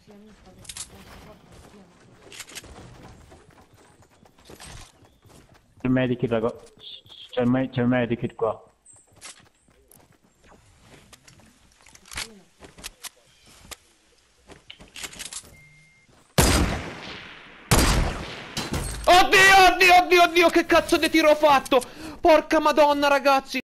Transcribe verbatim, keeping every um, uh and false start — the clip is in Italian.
C'è il medikit, raga. C'è il, me c'è il medikit qua. Oddio, oddio, oddio, oddio, che cazzo di tiro ho fatto? Porca madonna, ragazzi.